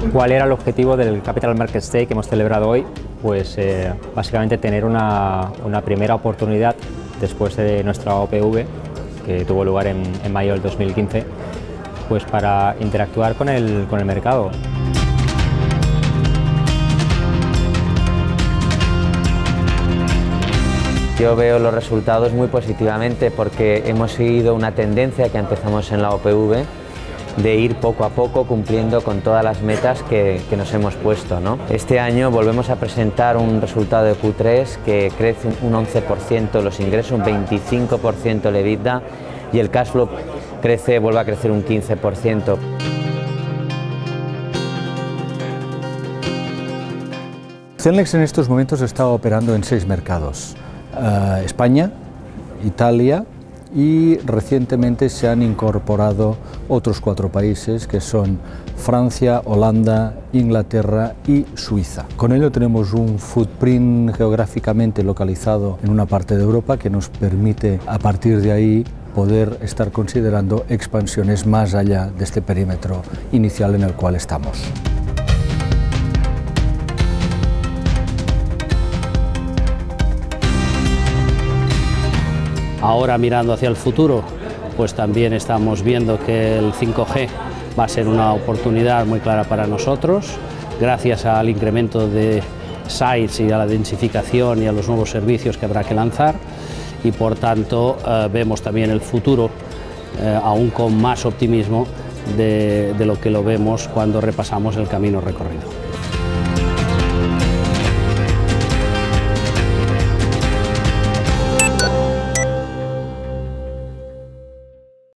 ¿Cuál era el objetivo del Capital Markets Day que hemos celebrado hoy? Pues básicamente tener una primera oportunidad después de nuestra OPV, que tuvo lugar en mayo del 2015, pues para interactuar con el mercado. Yo veo los resultados muy positivamente porque hemos seguido una tendencia que empezamos en la OPV de ir poco a poco cumpliendo con todas las metas que nos hemos puesto, ¿no? Este año volvemos a presentar un resultado de Q3 que crece un 11% los ingresos, un 25% el EBITDA y el cash flow vuelve a crecer un 15%. Cellnex en estos momentos está operando en 6 mercados. España, Italia y recientemente se han incorporado otros 4 países que son Francia, Holanda, Inglaterra y Suiza. Con ello tenemos un footprint geográficamente localizado en una parte de Europa que nos permite a partir de ahí poder estar considerando expansiones más allá de este perímetro inicial en el cual estamos. Ahora, mirando hacia el futuro, pues también estamos viendo que el 5G va a ser una oportunidad muy clara para nosotros, gracias al incremento de sites y a la densificación y a los nuevos servicios que habrá que lanzar, y por tanto vemos también el futuro aún con más optimismo de lo que lo vemos cuando repasamos el camino recorrido.